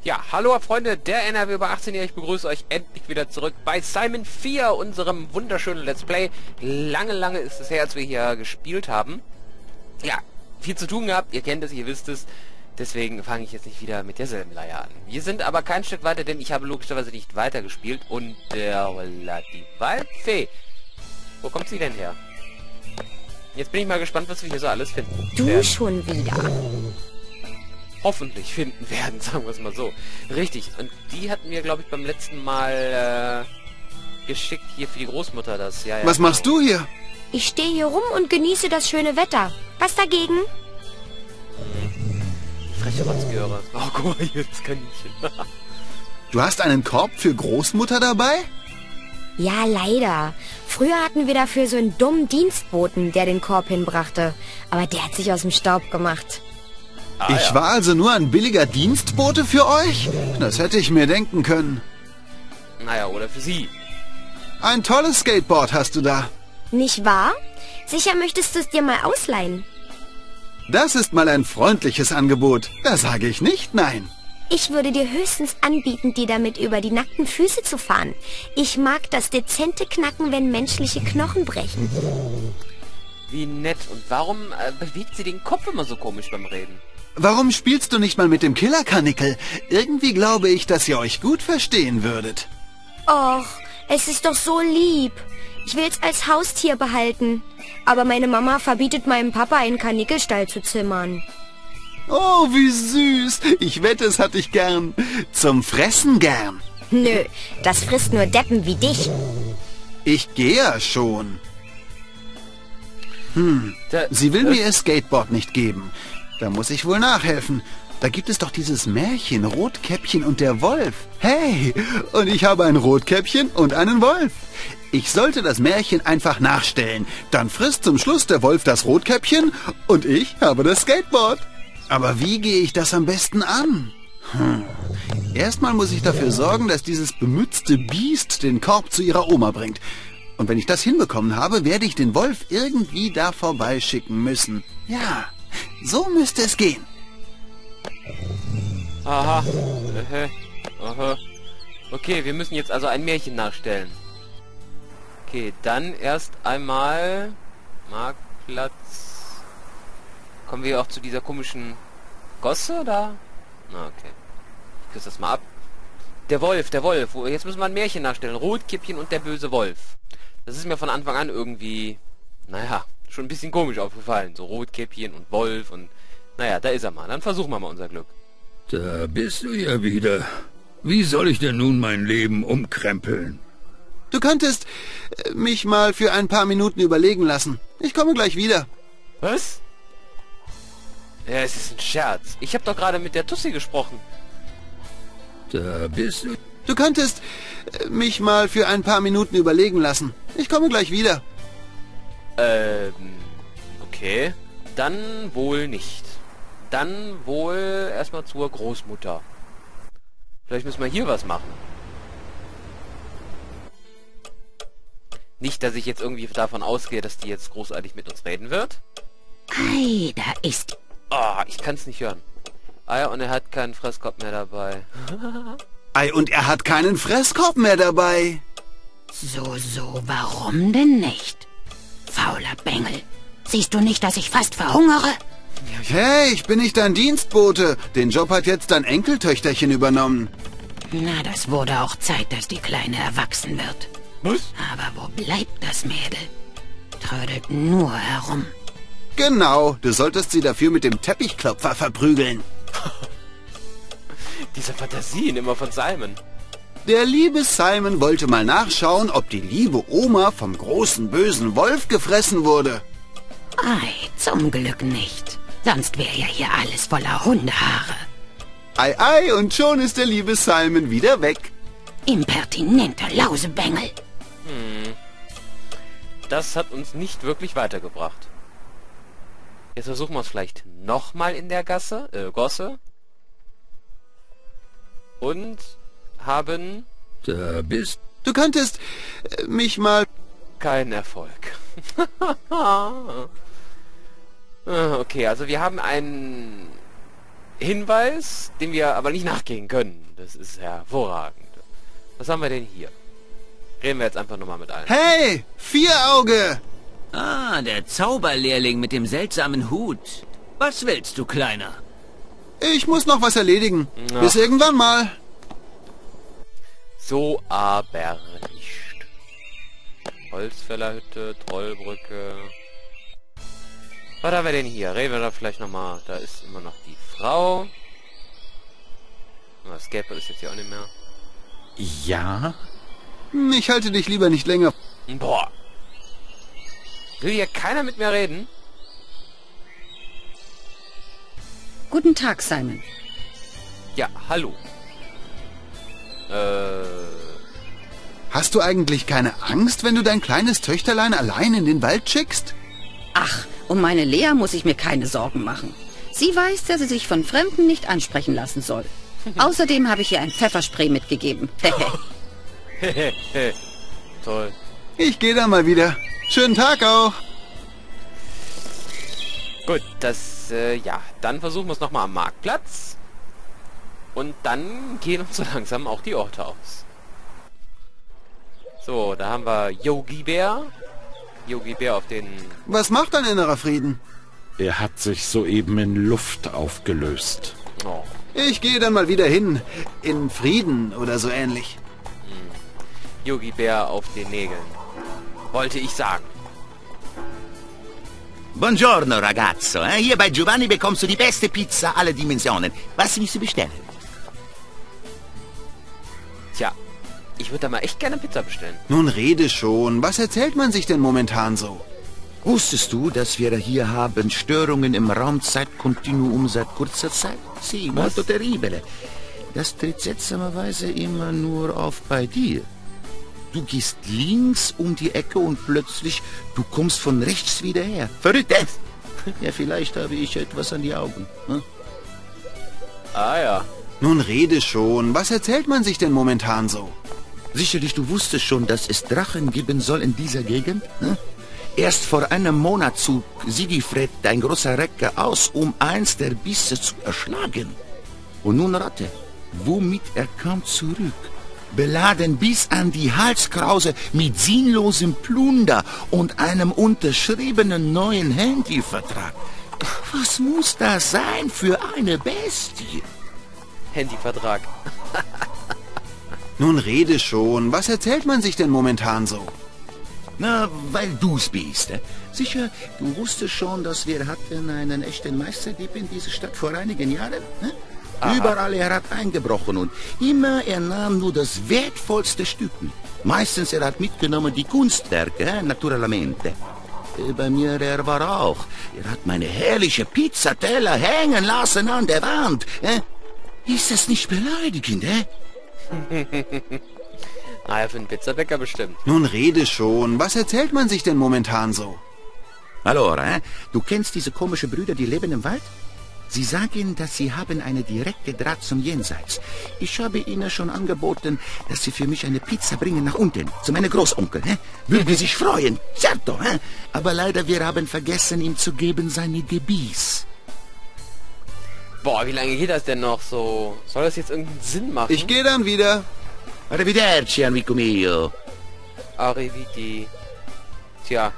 Ja, hallo Freunde, der NRW über 18 hier, ich begrüße euch endlich wieder zurück bei Simon 4, unserem wunderschönen Let's Play. Lange ist es her, als wir hier gespielt haben. Ja, viel zu tun gehabt, ihr kennt es, ihr wisst es. Deswegen fange ich jetzt nicht wieder mit derselben Leier an. Wir sind aber kein Stück weiter, denn ich habe logischerweise nicht weitergespielt. Und die Waldfee. Wo kommt sie denn her? Jetzt bin ich mal gespannt, was wir hier so alles finden. Du schon wieder. Hoffentlich finden werden, sagen wir es mal so. Richtig, und die hatten wir, glaube ich, beim letzten Mal geschickt hier für die Großmutter das. Ja, Was machst du hier? Ich stehe hier rum und genieße das schöne Wetter. Was dagegen? Freche Rotzgehöre. Oh, guck mal hier, das Kaninchen. Du hast einen Korb für Großmutter dabei? Ja, leider. Früher hatten wir dafür so einen dummen Dienstboten, der den Korb hinbrachte. Aber der hat sich aus dem Staub gemacht. Ich war also nur ein billiger Dienstbote für euch? Das hätte ich mir denken können. Naja, oder für sie. Ein tolles Skateboard hast du da. Nicht wahr? Sicher möchtest du es dir mal ausleihen. Das ist mal ein freundliches Angebot. Da sage ich nicht nein. Ich würde dir höchstens anbieten, dir damit über die nackten Füße zu fahren. Ich mag das dezente Knacken, wenn menschliche Knochen brechen. Wie nett. Und warum bewegt sie den Kopf immer so komisch beim Reden? Warum spielst du nicht mal mit dem Killerkanickel? Irgendwie glaube ich, dass ihr euch gut verstehen würdet. Och, es ist doch so lieb. Ich will es als Haustier behalten. Aber meine Mama verbietet meinem Papa, einen Kanickelstall zu zimmern. Oh, wie süß. Ich wette, es hat dich gern. Zum Fressen gern. Nö, das frisst nur Deppen wie dich. Ich gehe ja schon. Sie will mir ihr Skateboard nicht geben. Da muss ich wohl nachhelfen. Da gibt es doch dieses Märchen, Rotkäppchen und der Wolf. Hey, und ich habe ein Rotkäppchen und einen Wolf. Ich sollte das Märchen einfach nachstellen. Dann frisst zum Schluss der Wolf das Rotkäppchen und ich habe das Skateboard. Aber wie gehe ich das am besten an? Erstmal muss ich dafür sorgen, dass dieses bemützte Biest den Korb zu ihrer Oma bringt. Und wenn ich das hinbekommen habe, werde ich den Wolf irgendwie da vorbeischicken müssen. Ja, so müsste es gehen. Aha. Aha. Okay, wir müssen jetzt also ein Märchen nachstellen. Okay, dann erst einmal Marktplatz. Kommen wir auch zu dieser komischen Gosse da? Na, okay. Ich küsse das mal ab. Der Wolf. Jetzt müssen wir ein Märchen nachstellen. Rotkäppchen und der böse Wolf. Das ist mir von Anfang an irgendwie, naja, schon ein bisschen komisch aufgefallen. So Rotkäppchen und Wolf und, naja, da ist er mal. Dann versuchen wir mal unser Glück. Da bist du ja wieder. Wie soll ich denn nun mein Leben umkrempeln? Du könntest mich mal für ein paar Minuten überlegen lassen. Ich komme gleich wieder. Was? Ja, es ist ein Scherz. Ich habe doch gerade mit der Tussi gesprochen. Da bist du... Du könntest mich mal für ein paar Minuten überlegen lassen. Ich komme gleich wieder. Okay. Dann wohl nicht. Dann wohl erstmal zur Großmutter. Vielleicht müssen wir hier was machen. Nicht, dass ich jetzt irgendwie davon ausgehe, dass die jetzt großartig mit uns reden wird. Ei, da ist... Ah, ich kann es nicht hören. Ah ja, und er hat keinen Fresskorb mehr dabei. Ei, und er hat keinen Fresskorb mehr dabei. So, warum denn nicht? Fauler Bengel. Siehst du nicht, dass ich fast verhungere? Hey, ich bin nicht dein Dienstbote. Den Job hat jetzt dein Enkeltöchterchen übernommen. Na, das wurde auch Zeit, dass die Kleine erwachsen wird. Was? Aber wo bleibt das Mädel? Trödelt nur herum. Genau, du solltest sie dafür mit dem Teppichklopfer verprügeln. Diese Fantasien immer von Simon. Der liebe Simon wollte mal nachschauen, ob die liebe Oma vom großen bösen Wolf gefressen wurde. Ei, zum Glück nicht. Sonst wäre ja hier alles voller Hundehaare. Ei, und schon ist der liebe Simon wieder weg. Impertinenter Lausebengel. Das hat uns nicht wirklich weitergebracht. Jetzt versuchen wir es vielleicht nochmal in der Gosse. Und haben... Da bist... Du könntest mich mal... Kein Erfolg. Okay, also wir haben einen Hinweis, dem wir aber nicht nachgehen können. Das ist hervorragend. Was haben wir denn hier? Reden wir jetzt einfach nochmal mit allen. Hey, Vierauge! Ah, der Zauberlehrling mit dem seltsamen Hut. Was willst du, Kleiner? Ich muss noch was erledigen. Ach. Bis irgendwann mal. So aber nicht. Holzfällerhütte, Trollbrücke. Was haben wir denn hier? Reden wir da vielleicht nochmal. Da ist immer noch die Frau. Das Skateboard ist jetzt hier auch nicht mehr. Ja? Ich halte dich lieber nicht länger. Boah. Will hier keiner mit mir reden? Guten Tag, Simon. Ja, hallo. Hast du eigentlich keine Angst, wenn du dein kleines Töchterlein allein in den Wald schickst? Ach, um meine Lea muss ich mir keine Sorgen machen. Sie weiß, dass sie sich von Fremden nicht ansprechen lassen soll. Außerdem habe ich ihr ein Pfefferspray mitgegeben. Toll. Ich gehe dann mal wieder. Schönen Tag auch. Gut, ja, dann versuchen wir es nochmal am Marktplatz. Und dann gehen uns so langsam auch die Orte aus. So, da haben wir Yogi Bär. Yogi Bär auf den... Was macht dein innerer Frieden? Er hat sich soeben in Luft aufgelöst. Oh. Ich gehe dann mal wieder hin. In Frieden oder so ähnlich. Yogi Bär auf den Nägeln. Wollte ich sagen. Buongiorno, ragazzo. Hier bei Giovanni bekommst du die beste Pizza aller Dimensionen. Was willst du bestellen? Tja, ich würde da mal echt gerne Pizza bestellen. Nun rede schon. Was erzählt man sich denn momentan so? Wusstest du, dass wir hier haben Störungen im Raumzeitkontinuum seit kurzer Zeit? Sì, molto terribile. Das tritt seltsamerweise immer nur auf bei dir. Du gehst links um die Ecke und plötzlich, du kommst von rechts wieder her. Verrückt, Ja, vielleicht habe ich etwas an die Augen. Hm? Ah ja. Nun rede schon. Was erzählt man sich denn momentan so? Sicherlich, du wusstest schon, dass es Drachen geben soll in dieser Gegend? Hm? Erst vor einem Monat zog Sigifred, dein großer Recke, aus, um eins der Bisse zu erschlagen. Und nun rate, womit er kam zurück. Beladen bis an die Halskrause mit sinnlosem Plunder und einem unterschriebenen neuen Handyvertrag. Was muss das sein für eine Bestie? Handyvertrag. Nun rede schon. Was erzählt man sich denn momentan so? Na, weil du's bist. Sicher, du wusstest schon, dass wir hatten einen echten Meisterdieb in dieser Stadt vor einigen Jahren. Überall er hat eingebrochen und immer er nahm nur das wertvollste Stück mit. Meistens er hat mitgenommen die Kunstwerke, naturalmente. Bei mir er war auch. Er hat meine herrliche Pizzateller hängen lassen an der Wand. Ist das nicht beleidigend, Naja, für einen Pizzabäcker bestimmt. Nun rede schon. Was erzählt man sich denn momentan so? Allora, du kennst diese komischen Brüder, die leben im Wald? Sie sagen, dass sie haben eine direkte Draht zum Jenseits. Ich habe ihnen schon angeboten, dass sie für mich eine Pizza bringen nach unten, zu meinem Großonkel. Würde sich freuen, certo. Aber leider, wir haben vergessen, ihm zu geben seine Gebiss. Boah, wie lange geht das denn noch so? Soll das jetzt irgendeinen Sinn machen? Ich gehe dann wieder. Arrivederci, amico mio. Arrivederci. Tja.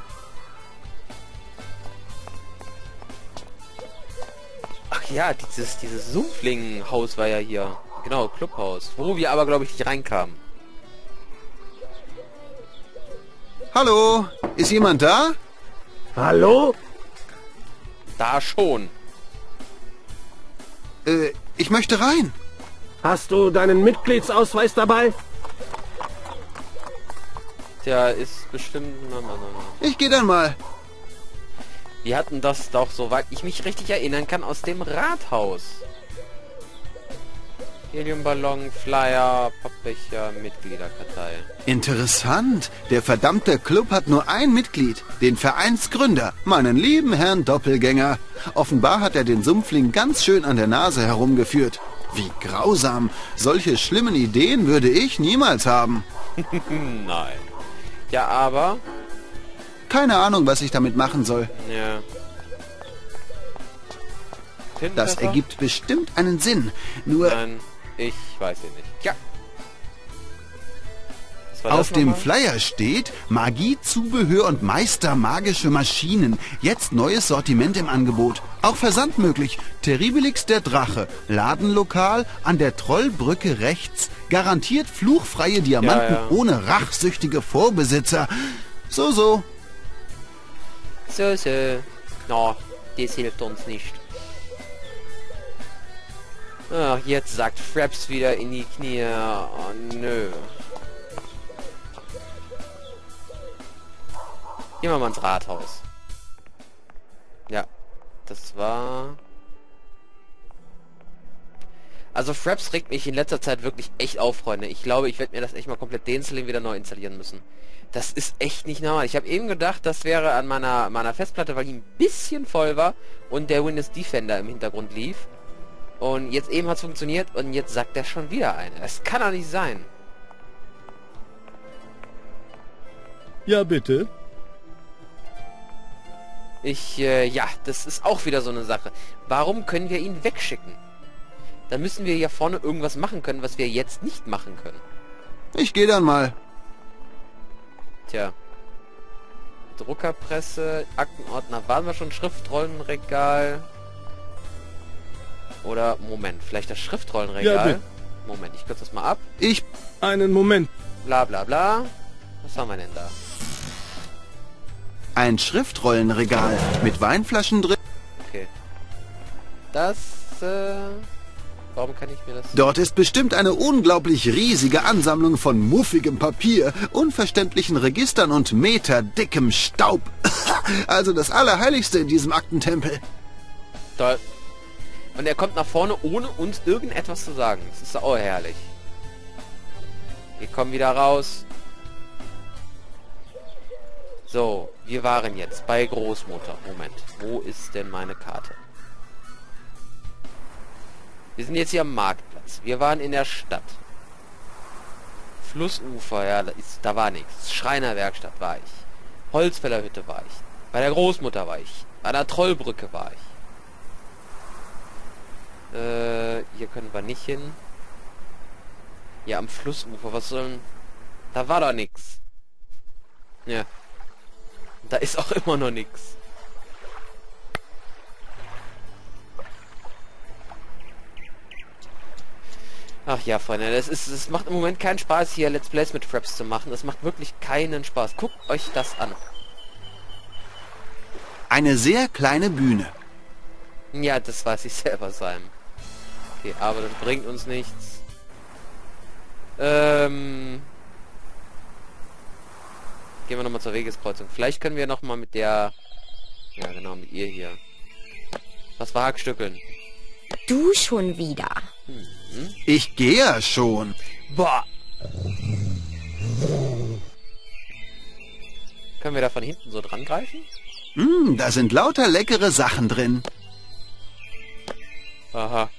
Ach ja, dieses Sumpfling-Haus war ja hier. Genau, Clubhaus. Wo wir aber, glaube ich, nicht reinkamen. Hallo? Ist jemand da? Hallo? Da schon. Ich möchte rein. Hast du deinen Mitgliedsausweis dabei? Der ist bestimmt... Na. Ich gehe dann mal. Wir hatten das doch, soweit ich mich richtig erinnern kann, aus dem Rathaus. Heliumballon, Flyer, Pappbecher, Mitgliederkartei. Interessant. Der verdammte Club hat nur ein Mitglied, den Vereinsgründer, meinen lieben Herrn Doppelgänger. Offenbar hat er den Sumpfling ganz schön an der Nase herumgeführt. Wie grausam. Solche schlimmen Ideen würde ich niemals haben. Nein. Ja, aber... Keine Ahnung, was ich damit machen soll. Ja. Das ergibt bestimmt einen Sinn. Nur Nein, ich weiß ihn nicht. Ja. Was war auf das dem nochmal? Flyer steht Magie, Zubehör und meistermagische Maschinen. Jetzt neues Sortiment im Angebot. Auch Versand möglich. Terribilix der Drache. Ladenlokal an der Trollbrücke rechts. Garantiert fluchfreie Diamanten Ja, ja. ohne rachsüchtige Vorbesitzer. So. So. No, das hilft uns nicht. Ach, jetzt sagt Fraps wieder in die Knie. Oh, nö. Gehen wir mal ins Rathaus. Ja, das war... Also Fraps regt mich in letzter Zeit wirklich echt auf, Freunde. Ich glaube, ich werde mir das echt mal komplett deinstallieren, wieder neu installieren müssen. Das ist echt nicht normal. Ich habe eben gedacht, das wäre an meiner Festplatte, weil die ein bisschen voll war und der Windows Defender im Hintergrund lief. Und jetzt eben hat es funktioniert und jetzt sagt der schon wieder eine. Das kann doch nicht sein. Ja, bitte. Ja, das ist auch wieder so eine Sache. Warum können wir ihn wegschicken? Da müssen wir hier vorne irgendwas machen können, was wir jetzt nicht machen können. Ich gehe dann mal. Tja. Druckerpresse, Aktenordner, waren wir schon, Schriftrollenregal. Oder, Moment, vielleicht das Schriftrollenregal? Ja, bitte. Moment, ich kürze das mal ab. Einen Moment. Bla bla bla. Was haben wir denn da? Ein Schriftrollenregal mit Weinflaschen drin. Okay. Das, warum kann ich mir das... Dort ist bestimmt eine unglaublich riesige Ansammlung von muffigem Papier, unverständlichen Registern und meterdickem Staub. Also das Allerheiligste in diesem Aktentempel. Toll. Und er kommt nach vorne, ohne uns irgendetwas zu sagen. Das ist auch herrlich. Wir kommen wieder raus. So, wir waren jetzt bei Großmutter. Moment, wo ist denn meine Karte? Wir sind jetzt hier am Marktplatz. Wir waren in der Stadt. Flussufer, ja, da war nichts. Schreinerwerkstatt war ich. Holzfällerhütte war ich. Bei der Großmutter war ich. Bei der Trollbrücke war ich. Hier können wir nicht hin. Ja, am Flussufer, was sollen... Da war doch nichts. Ja. Da ist auch immer noch nichts. Ach ja, Freunde, es macht im Moment keinen Spaß, hier Let's Plays mit Fraps zu machen. Das macht wirklich keinen Spaß. Guckt euch das an. Eine sehr kleine Bühne. Ja, das weiß ich selber, Simon. Okay, aber das bringt uns nichts. Gehen wir nochmal zur Wegeskreuzung. Vielleicht können wir nochmal mit der... Ja, genau, mit ihr hier. Was war Hackstückeln? Du schon wieder. Ich gehe ja schon. Boah! Können wir da von hinten so dran greifen? Da sind lauter leckere Sachen drin. Aha.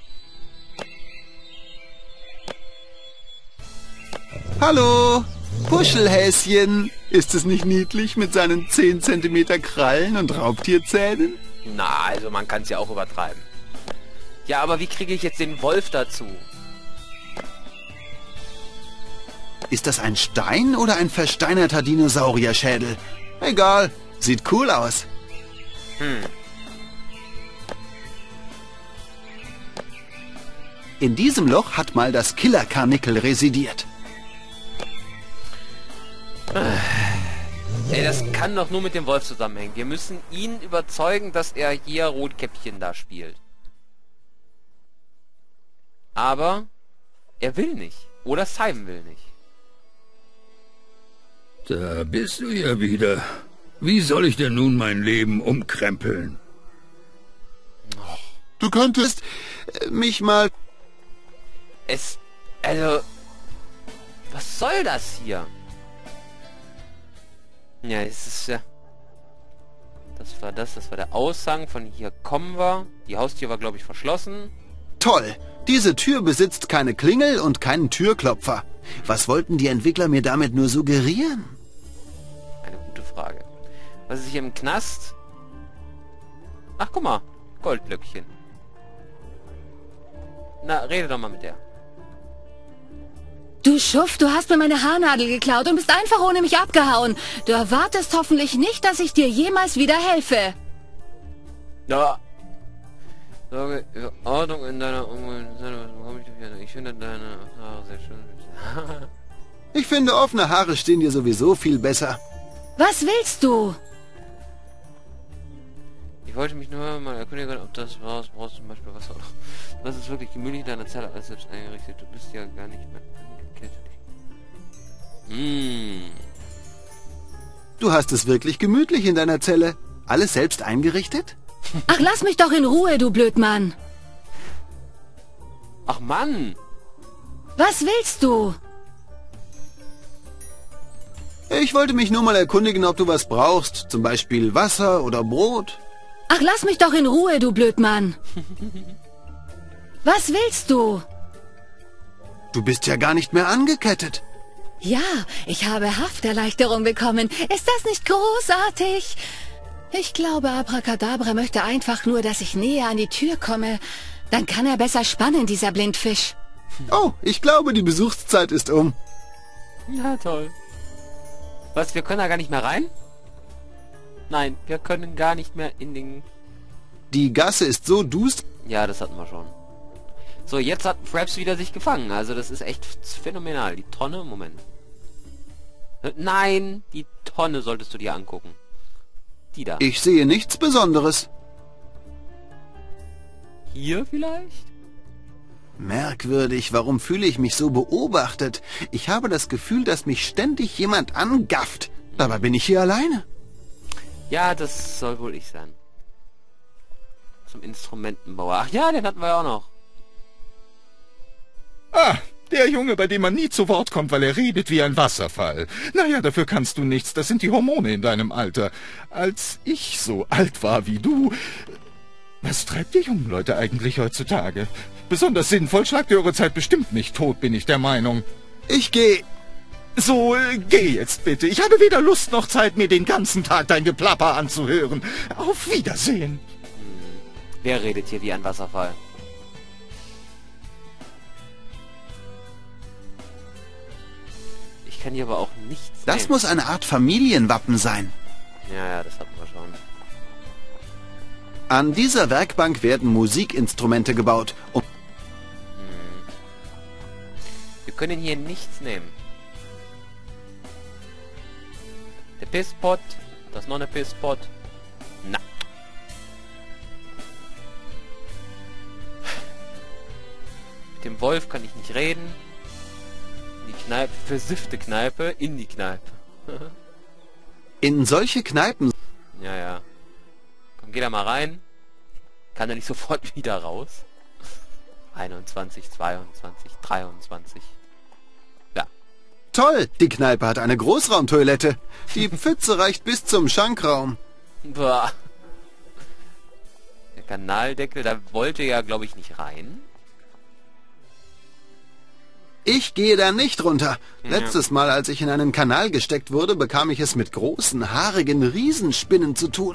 Hallo, Puschelhäschen. Ist es nicht niedlich mit seinen 10 cm Krallen und Raubtierzähnen? Na, also man kann es ja auch übertreiben. Ja, aber wie kriege ich jetzt den Wolf dazu? Ist das ein Stein oder ein versteinerter Dinosaurierschädel? Egal, sieht cool aus. In diesem Loch hat mal das Killerkarnickel residiert. Ey, das kann doch nur mit dem Wolf zusammenhängen. Wir müssen ihn überzeugen, dass er hier Rotkäppchen da spielt. Aber er will nicht. Oder Simon will nicht. Da bist du ja wieder. Wie soll ich denn nun mein Leben umkrempeln? Du könntest mich mal... Also... Was soll das hier? Ja, es ist ja... Das war der Aushang von hier kommen wir. Die Haustür war, glaube ich, verschlossen. Toll! Diese Tür besitzt keine Klingel und keinen Türklopfer. Was wollten die Entwickler mir damit nur suggerieren? Eine gute Frage. Was ist hier im Knast? Ach, guck mal. Goldblöckchen. Na, rede doch mal mit der. Du Schuft, du hast mir meine Haarnadel geklaut und bist einfach ohne mich abgehauen. Du erwartest hoffentlich nicht, dass ich dir jemals wieder helfe. Ja. Sorge für Ordnung in deiner Umwelt. Ich finde deine Haare sehr schön. Ich finde, offene Haare stehen dir sowieso viel besser. Was willst du? Ich wollte mich nur mal erkundigen, ob das war. Brauchst zum Beispiel Wasser. Das ist wirklich gemütlich in deiner Zelle alles selbst eingerichtet. Du bist ja gar nicht mehr angekettet. Du hast es wirklich gemütlich in deiner Zelle. Alles selbst eingerichtet? Ach, lass mich doch in Ruhe, du Blödmann. Ach Mann! Was willst du? Ich wollte mich nur mal erkundigen, ob du was brauchst. Zum Beispiel Wasser oder Brot. Ach, lass mich doch in Ruhe, du Blödmann. Was willst du? Du bist ja gar nicht mehr angekettet. Ja, ich habe Hafterleichterung bekommen. Ist das nicht großartig? Ich glaube, Abracadabra möchte einfach nur, dass ich näher an die Tür komme. Dann kann er besser spannen, dieser Blindfisch. Oh, ich glaube, die Besuchszeit ist um. Ja, toll. Was, wir können da gar nicht mehr rein? Nein, wir können gar nicht mehr in den... Die Gasse ist so duster. Ja, das hatten wir schon. So, jetzt hat Fraps wieder sich gefangen. Also das ist echt phänomenal. Die Tonne, Moment. Nein, die Tonne solltest du dir angucken. Die da. Ich sehe nichts Besonderes. Hier vielleicht? Merkwürdig, warum fühle ich mich so beobachtet? Ich habe das Gefühl, dass mich ständig jemand angafft. Dabei bin ich hier alleine. Ja, das soll wohl ich sein. Zum Instrumentenbauer. Ach ja, den hatten wir ja auch noch. Ah, der Junge, bei dem man nie zu Wort kommt, weil er redet wie ein Wasserfall. Naja, dafür kannst du nichts. Das sind die Hormone in deinem Alter. Als ich so alt war wie du... Was treibt die jungen Leute eigentlich heutzutage? Besonders sinnvoll schlagt ihr eure Zeit bestimmt nicht tot, bin ich der Meinung. Ich gehe... So, geh jetzt bitte. Ich habe weder Lust noch Zeit, mir den ganzen Tag dein Geplapper anzuhören. Auf Wiedersehen. Wer redet hier wie ein Wasserfall? Ich kann hier aber auch nichts Das nehmen. muss eine Art Familienwappen sein. Ja, das hatten wir schon. An dieser Werkbank werden Musikinstrumente gebaut. Wir können hier nichts nehmen. Der Pisspot, das Nonne-Pisspot. Na. Mit dem Wolf kann ich nicht reden. Die Kneipe, versiffte Kneipe, in die Kneipe. In solche Kneipen... Ja. Komm, geh da mal rein. Kann er nicht sofort wieder raus? 21, 22, 23. Ja. Toll, die Kneipe hat eine Großraumtoilette. Die Pfütze reicht bis zum Schankraum. Boah. Der Kanaldeckel, da wollte ja, glaube ich, nicht rein. Ich gehe da nicht runter. Letztes Mal, als ich in einen Kanal gesteckt wurde, bekam ich es mit großen, haarigen Riesenspinnen zu tun.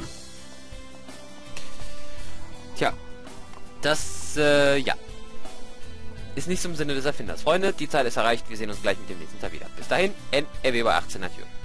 Tja, das, ja. Ist nicht zum Sinne des Erfinders. Freunde, die Zeit ist erreicht. Wir sehen uns gleich mit dem nächsten Teil wieder. Bis dahin, NRW bei 18 natürlich.